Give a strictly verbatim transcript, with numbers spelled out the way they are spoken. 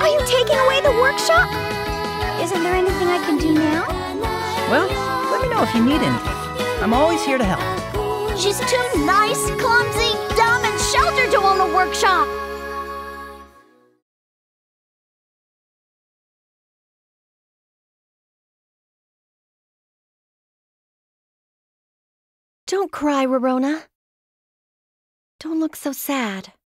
Are you taking away the workshop? Isn't there anything I can do now? Well, let me know if you need anything. I'm always here to help. She's too nice, clumsy, dumb, and sheltered to own a workshop. Don't cry, Rorona. Don't look so sad.